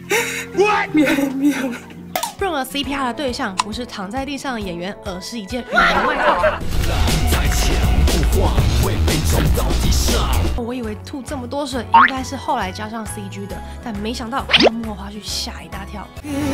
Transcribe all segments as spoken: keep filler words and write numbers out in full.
润儿 C P R 的对象不是躺在地上的演员，而是一件羽绒外套。我以为吐这么多水应该是后来加上 C G 的，但没想到看到幕后花絮吓一大跳。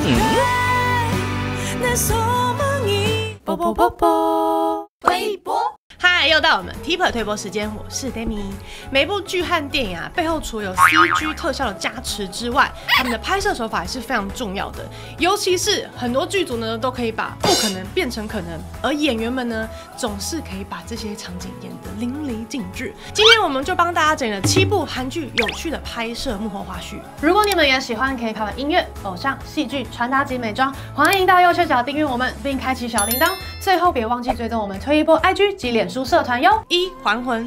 啵啵啵啵，推播。嗨，又到我们 Tipper 推播时间，我是 Demi。每部剧和电影啊，背后除了有 C G 特效的加持之外，他们的拍摄手法也是非常重要的。尤其是很多剧组呢，都可以把不可能变成可能，而演员们呢，总是可以把这些场景演得淋漓尽致。今天我们就帮大家整了七部韩剧有趣的拍摄幕后花絮。如果你们也喜欢 K-pop 音乐、偶像、戏剧、穿搭及美妆，欢迎到右下角订阅我们，并开启小铃铛。最后别忘记追踪我们推一波 I G 及脸书社团哟。一还魂。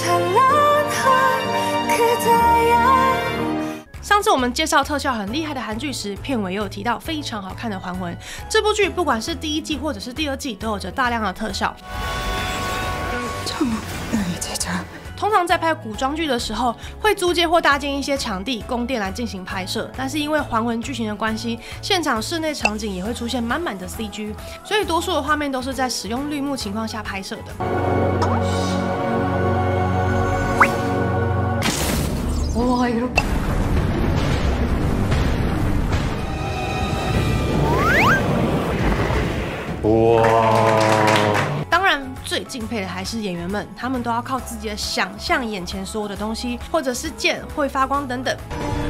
上次我们介绍特效很厉害的韩剧时，片尾也有提到非常好看的《还魂》。这部剧不管是第一季或者是第二季，都有着大量的特效。通常在拍古装剧的时候，会租借或搭建一些场地、宫殿来进行拍摄，但是因为还魂剧情的关系，现场室内场景也会出现满满的 C G， 所以多数的画面都是在使用绿幕情况下拍摄的。哇，이렇게哇！当然，最敬佩的还是演员们，他们都要靠自己的想象，眼前所有的东西，或者是剑会发光等等。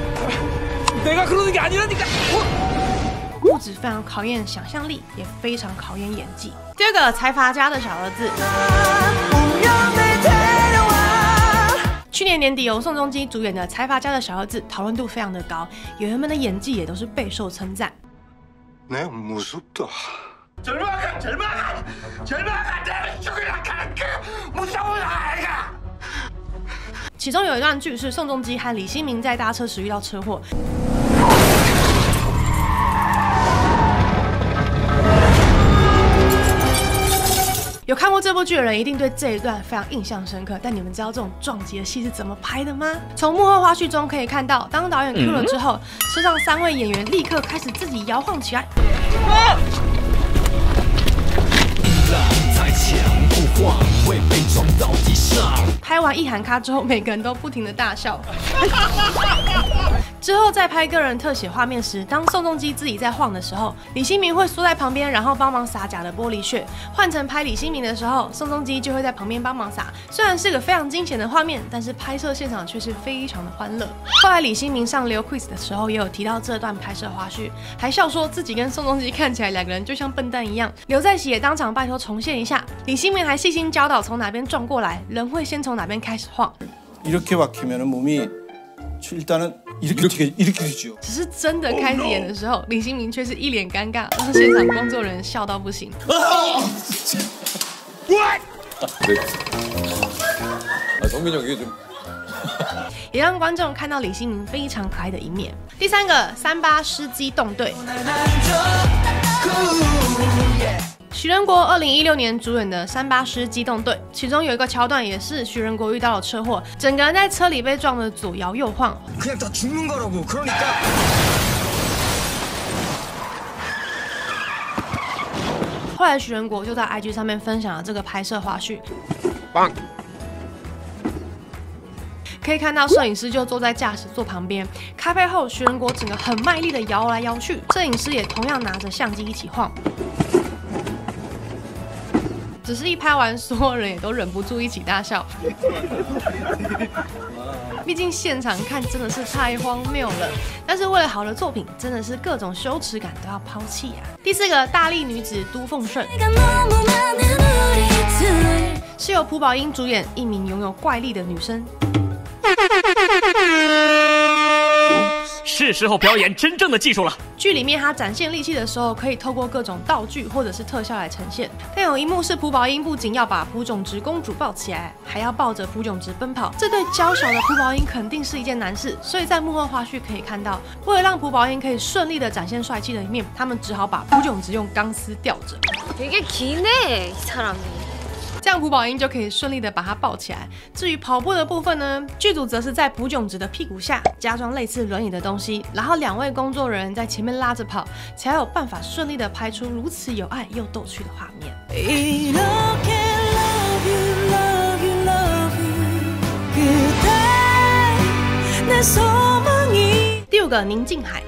不止非常考验想象力，也非常考验演技。第二个，财阀家的小儿子。去年年底由宋仲基主演的《财阀家的小儿子》讨论度非常的高，演员们的演技也都是备受称赞。其中有一段剧是宋仲基和李新民在搭车时遇到车祸。有看过这部剧的人一定对这一段非常印象深刻，但你们知道这种撞击的戏是怎么拍的吗？从幕后花絮中可以看到，当导演 Q 了之后，车上三位演员立刻开始自己摇晃起来。啊拍完一喊咔之后，每个人都不停的大笑。之后在拍个人特写画面时，当宋仲基自己在晃的时候，李新民会缩在旁边，然后帮忙撒假的玻璃屑。换成拍李新民的时候，宋仲基就会在旁边帮忙撒。虽然是个非常惊险的画面，但是拍摄现场却是非常的欢乐。后来李新民上刘 quiz 的时候，也有提到这段拍摄花絮，还笑说自己跟宋仲基看起来两个人就像笨蛋一样。刘在熙也当場拜托重现一下。李新民还细心教导从哪边撞过来，人会先从哪边开始晃。 이렇게 막히면은 몸이 일단은 이렇게 이렇게 이렇게 되죠. 只是真的开始演的时候，李新民却是一脸尴尬，让现场工作人员笑到不行。What？ 啊，정민이 형 이게 좀。 也让观众看到李新民非常可爱的一面。第三个，三八师机动队。徐仁国二零一六年主演的《三八师机动队》，其中有一个桥段也是徐仁国遇到了车祸，整个人在车里被撞得左摇右晃。后来徐仁国就在 I G 上面分享了这个拍摄花絮。可以看到摄影师就坐在驾驶座旁边，开拍后徐仁国整个很卖力的摇来摇去，摄影师也同样拿着相机一起晃。只是一拍完，所有人也都忍不住一起大笑。毕竟现场看真的是太荒谬了，但是为了好的作品，真的是各种羞耻感都要抛弃啊。第四个，大力女子都奉顺，是由朴宝英主演，一名拥有怪力的女生。 是时候表演真正的技术了。 剧里面她展现力气的时候，可以透过各种道具或者是特效来呈现。但有一幕是朴宝英不仅要把朴炯植公主抱起来，还要抱着朴炯植奔跑，这对娇小的朴宝英肯定是一件难事。所以在幕后花絮可以看到，为了让朴宝英可以顺利的展现帅气的一面，他们只好把朴炯植用钢丝吊着。 되게 기네, 이 사람이. 这样朴宝英就可以顺利的把他抱起来。至于跑步的部分呢，剧组则是在朴炯植的屁股下加装类似轮椅的东西，然后两位工作人员在前面拉着跑，才有办法顺利的拍出如此有爱又逗趣的画面。第五个，宁静海。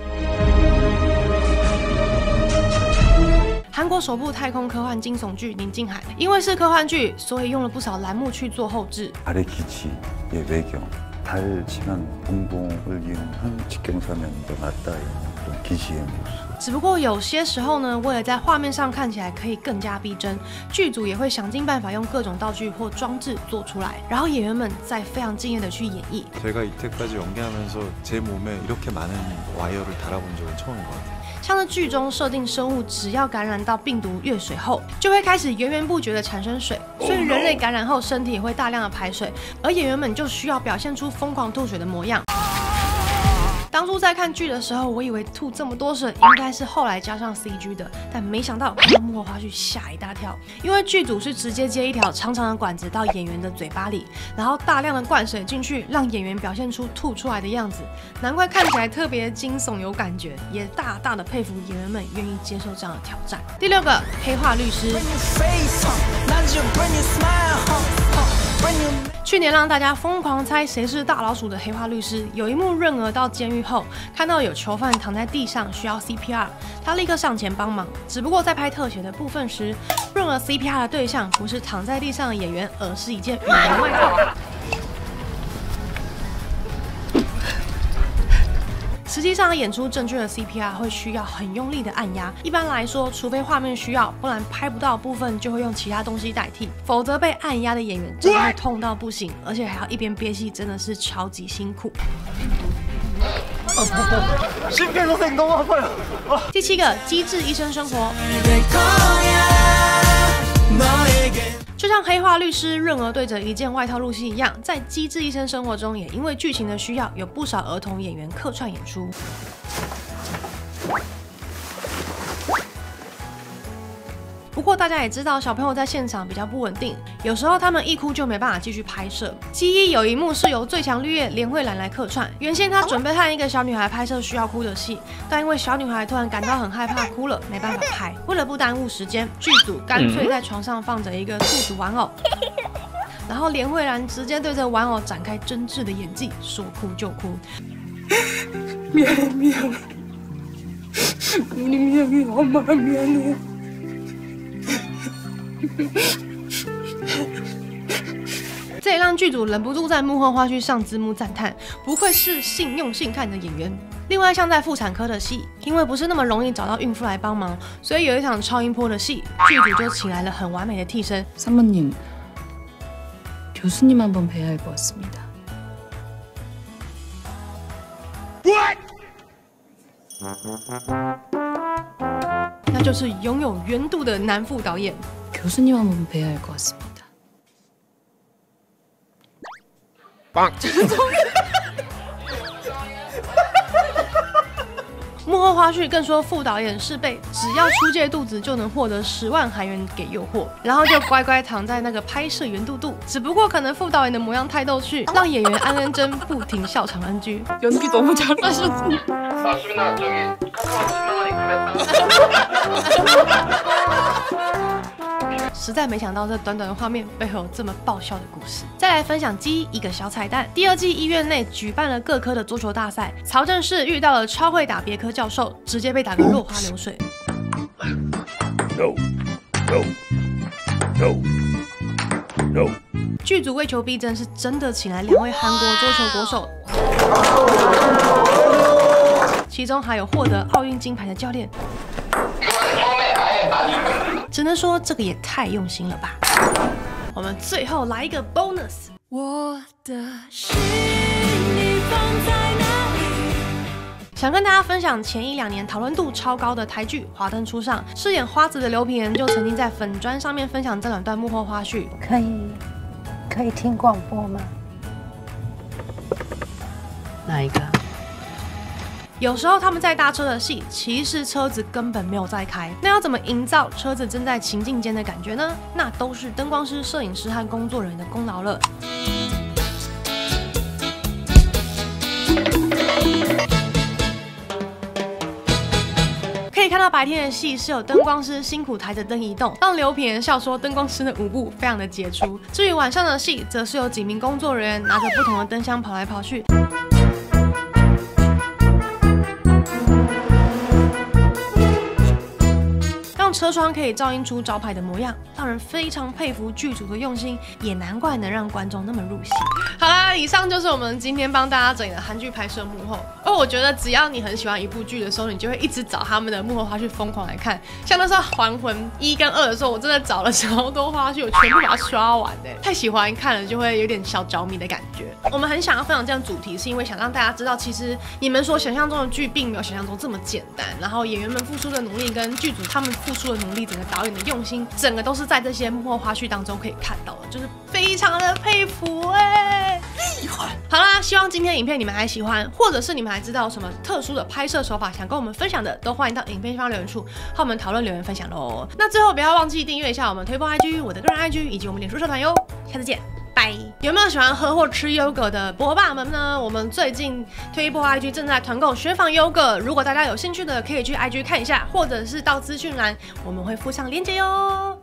韩国首部太空科幻惊悚剧《宁静海》，因为是科幻剧，所以用了不少栏目去做后制。달의 기지의 배경, 달 지난 공공을 이용한 직경사면도 맞닿아 있는 기지의 모습。只不过有些时候呢，为了在画面上看起来可以更加逼真，剧组也会想尽办法用各种道具或装置做出来，然后演员们再非常敬业的去演绎。제가 이때까지 연기하면서 제 몸에 이렇게 많은 와이어를 달아본 적은 처음인 것 같아요。像是剧中设定生物只要感染到病毒越水后，就会开始源源不绝的产生水，所以人类感染后身体也会大量的排水，而演员们就需要表现出疯狂吐水的模样。当初在看剧的时候，我以为吐这么多水应该是后来加上 C G 的，但没想到看到幕后花絮吓一大跳，因为剧组是直接接一条长长的管子到演员的嘴巴里，然后大量的灌水进去，让演员表现出吐出来的样子，难怪看起来特别惊悚有感觉，也大大的佩服演员们愿意接受这样的挑战。第六个，黑化律师。去年让大家疯狂猜谁是大老鼠的黑化律师，有一幕润儿到监狱后，看到有囚犯躺在地上需要 C P R， 他立刻上前帮忙。只不过在拍特写的部分时，润儿 C P R 的对象不是躺在地上的演员，而是一件羽绒外套。实际上，演出正确的 C P R 会需要很用力的按压。一般来说，除非画面需要，不然拍不到的部分就会用其他东西代替，否则被按压的演员真的会痛到不行，而且还要一边憋气，真的是超级辛苦。第七个，机智医生生活。就像黑化律师润儿对着一件外套入戏一样，在《机智医生生活》中，也因为剧情的需要，有不少儿童演员客串演出。不过大家也知道，小朋友在现场比较不稳定，有时候他们一哭就没办法继续拍摄。机一有一幕是由最强绿叶连慧兰来客串，原先他准备和一个小女孩拍摄需要哭的戏，但因为小女孩突然感到很害怕哭了，没办法拍。为了不耽误时间，剧组干脆在床上放着一个兔子玩偶，然后连慧兰直接对着玩偶展开真挚的演技，说哭就哭。미안해 미안해 우리 미안해 엄마가 미안해。这也让剧组忍不住在幕后花絮上字幕赞叹，不愧是信用信看的演员。另外，像在妇产科的戏，因为不是那么容易找到孕妇来帮忙，所以有一场超音波的戏，剧组就请来了很完美的替身。사모님，교수님한번 뵈야 할 것 같습니다。那就是拥有圆度的男副导演。교수님한번 뵈야 할 것 같습니다。棒。幕后花絮更说，副导演是被只要出借肚子就能获得十万韩元给诱惑，然后就乖乖躺在那个拍摄圆肚肚。只不过可能副导演的模样太逗趣，让演员安恩珍不停笑场 N G。연기 너무 잘하셨어。实在没想到这短短的画面背后有这么爆笑的故事。再来分享鸡一个小彩蛋：第二季医院内举办了各科的桌球大赛，曹正奭遇到了超会打别科教授，直接被打个落花流水。No, no, no, no. 剧组为求逼真，是真的请来两位韩国桌球国手，其中还有获得奥运金牌的教练。只能说这个也太用心了吧！我们最后来一个 bonus。我的心你放在哪里？想跟大家分享前一两年讨论度超高的台剧《华灯初上》，饰演花子的刘品言就曾经在粉专上面分享这两段幕后花絮。 可以，可以听广播吗？ 哪一个？ 有时候他们在搭车的戏，其实车子根本没有在开。那要怎么营造车子正在情境间的感觉呢？那都是灯光师、摄影师和工作人员的功劳了。可以看到白天的戏是有灯光师辛苦抬着灯移动，让刘品言笑说灯光师的舞步非常的杰出。至于晚上的戏，则是有几名工作人员拿着不同的灯箱跑来跑去。车窗可以照映出招牌的模样，让人非常佩服剧组的用心，也难怪能让观众那么入戏。好啦，以上就是我们今天帮大家整理的韩剧拍摄幕后。而我觉得，只要你很喜欢一部剧的时候，你就会一直找他们的幕后花絮疯狂来看。像那时候《还魂》一跟二的时候，我真的找了超多花絮，我全部把它刷完的，太喜欢看了，就会有点小着迷的感觉。我们很想要分享这样主题，是因为想让大家知道，其实你们所想象中的剧并没有想象中这么简单。然后演员们付出的努力跟剧组他们付出的努力，整个导演的用心，整个都是在这些幕后花絮当中可以看到的，就是非常的佩服哎、欸，厉害！好啦，希望今天的影片你们还喜欢，或者是你们还知道什么特殊的拍摄手法想跟我们分享的，都欢迎到影片下方留言处和我们讨论留言分享喽。那最后不要忘记订阅一下我们推播 I G、我的个人 I G 以及我们脸书社团哟。下次见。拜！有没有喜欢喝或吃优格的波霸们呢？我们最近推播 I G 正在团购雪纺优格，如果大家有兴趣的，可以去 I G 看一下，或者是到资讯栏，我们会附上链接哟。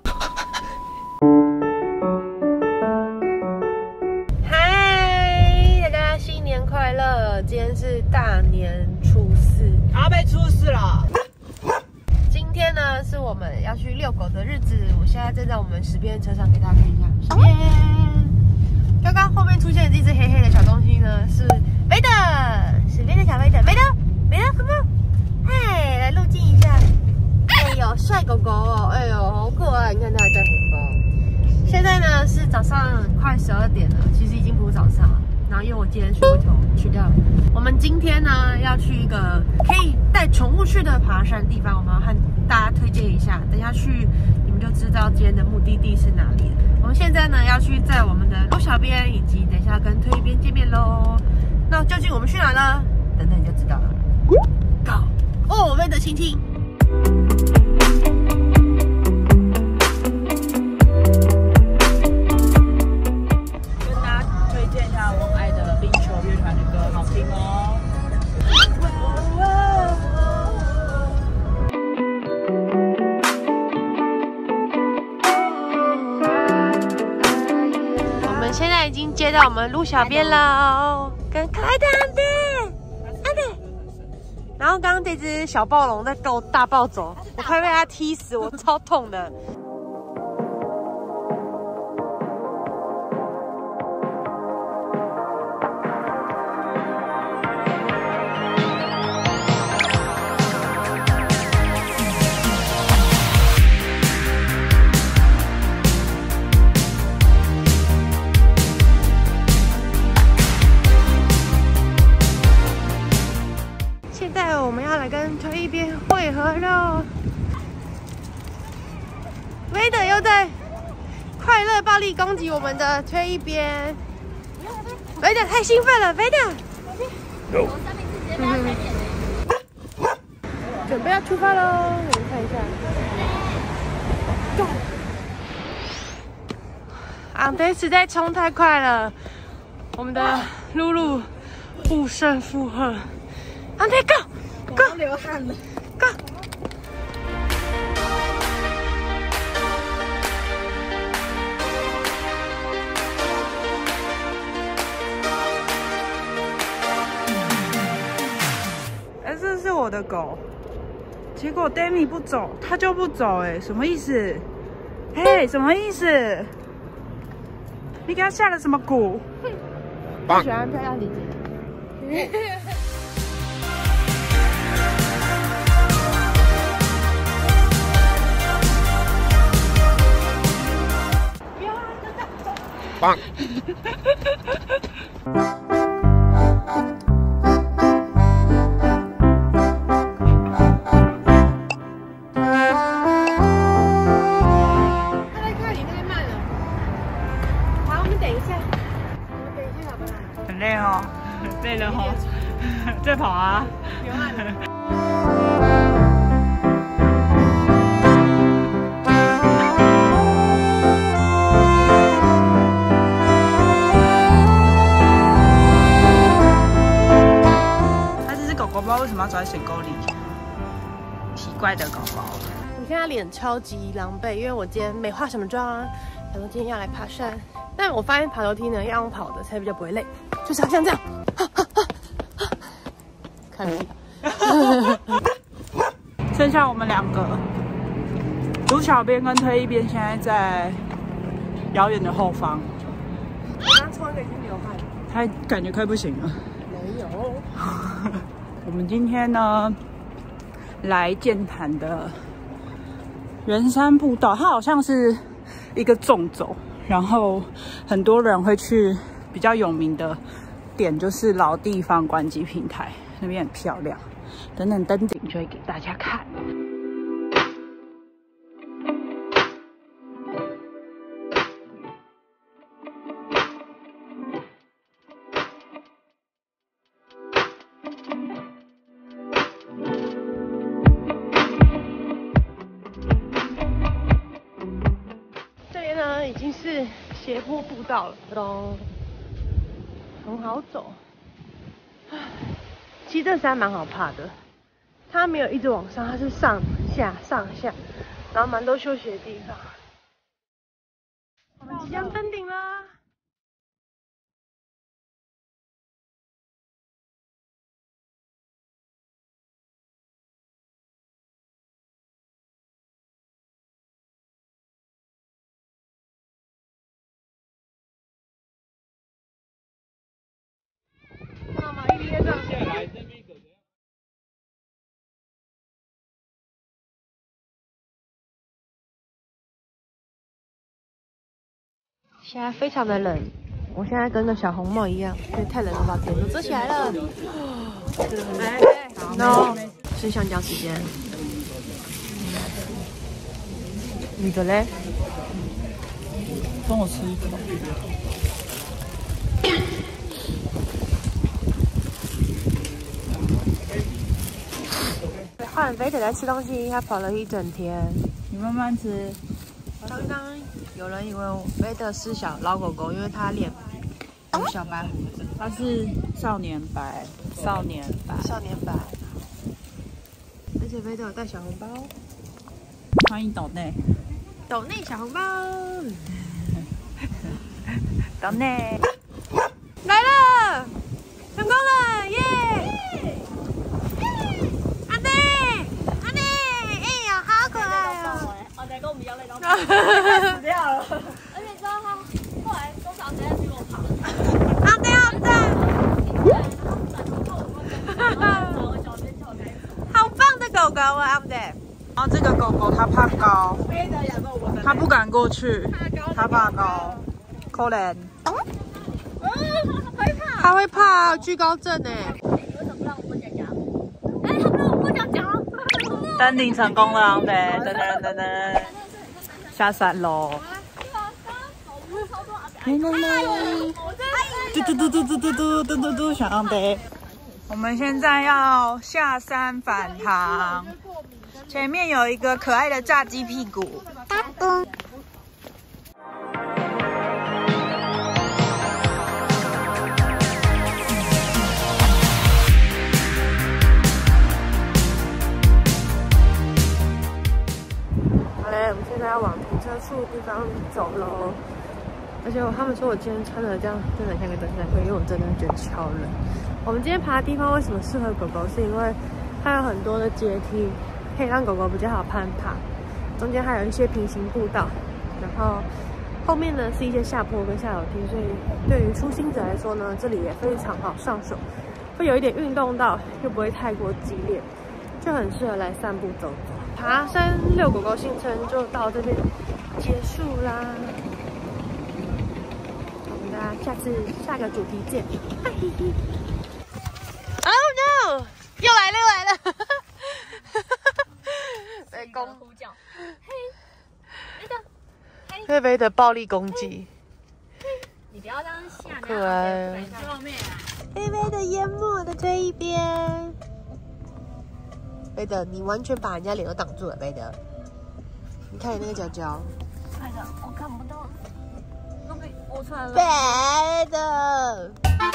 嗨，大家新年快乐！今天是大年初四， 阿贝出事了。 今天呢是我们要去遛狗的日子，我现在正在我们十边车上给大家看一下。十边，刚刚后面出现的这只黑黑的小东西呢是维德，十边的小维德，维德，维德 ，come on， 嗨，来入镜一下。哎呦，帅狗狗哦，哎呦，好可爱！你看它还带红包。现在呢是早上快十二点了，其实已经不是早上了。然后因为我今天睡过头去掉了。我们今天呢要去一个可以带宠物去的爬山地方，我们要和大家推荐一下。等一下去你们就知道今天的目的地是哪里了。我们现在呢要去在我们的陆小编以及等一下跟推一边见面喽。那究竟我们去哪呢？等等你就知道了。Go！ 哦，为的倾听。现在已经接到我们陆小编了，跟可爱的安迪，安迪。然后刚刚这只小暴龙在跟我大暴走，我快被它踢死，我超痛的。我们要来跟推一边汇合喽。维德又在快乐暴力攻击我们的推一边，维德太兴奋了，维德。有。准备要出发喽，我们看一下。Go！ 昂德实在冲太快了，我们的露露不胜负荷。昂德 Go！Go！ 流汗了 ，Go！ 哎，这是我的狗，结果 Demi 不走，它就不走，哎，什么意思？嘿，什么意思？你给它下了什么蛊？ 我喜欢漂亮姐姐。棒！他在看你太慢了。好，我们等一下，我们等一下好不好？ 很累哦，累了哦，在跑啊。 流汗了。 奇怪的狗狗。 我现在脸超级狼狈，因为我今天没化什么妆啊，想说今天要来爬山，但我发现爬楼梯呢要用跑的才比较不会累，就是要像这样。看屁。 剩下我们两个，卢小编跟推一边现在在遥远的后方。 我刚冲一个已经流汗了， 他感觉快不行了。 没有。 我们今天呢来剑潭的圆山步道，它好像是一个纵走，然后很多人会去比较有名的点，就是老地方观景平台那边很漂亮。等等登顶就会给大家看。 这边呢已经是斜坡步道了，咚，很好走。其实这山蛮好爬的，它没有一直往上，它是上下上下，然后蛮多休息的地方。我们即将登顶啦！妈妈一边上下来这边狗狗。现在非常的冷，我现在跟个小红帽一样，因为太冷了，把脸都遮起来了。真的很冷。然后吃香蕉时间，你的嘞？ 跟我吃一口。 换飞腿来吃东西，他跑了一整天。 你慢慢吃。 刚刚有人以为飞的是小老狗狗，因为它脸有小白胡子。 它是少年白，少年白， 少年白。而且飞的有带小红包。 欢迎斗内， 斗内小红包。 斗内来了，成功了，耶！阿内，阿内，哎呀，好可爱哦！ 阿内跟我们一样累到死掉了。 而且你知道他后来多少时间去我爬？ 阿内，阿内，好棒的狗狗啊，阿内！ 然后这个狗狗它怕高，它不敢过去，它怕高，可怜。 它会怕惧高症哎。 为什么不让我们讲讲？哎，他不让我们讲讲。 登顶成功了，对，噔噔噔噔，下山喽。嘟嘟嘟嘟嘟嘟嘟嘟嘟嘟，小昂得。我们现在要下山返航，前面有一个可爱的炸鸡屁股。 好嘞，我们现在要往停车处的地方走喽。而且他们说我今天穿的这样真的很像个登山客，因为我真的觉得超冷。我们今天爬的地方为什么适合狗狗？是因为它有很多的阶梯，可以让狗狗比较好攀爬。中间还有一些平行步道，然后后面呢是一些下坡跟下楼梯，所以对于初心者来说呢，这里也非常好上手，会有一点运动到，又不会太过激烈，就很适合来散步走走。爬山遛狗狗行程就到这边结束啦。下次下个主题见。Oh no！ 又来了又来了！被攻呼叫，嘿，那个，嘿， 菲菲的暴力攻击。 你不要这样吓， 可爱。菲菲的淹没的这一边。菲德，你完全把人家脸都挡住了，菲德。你看你那个脚脚。 快的，我看不到。都被我出来了。 菲德。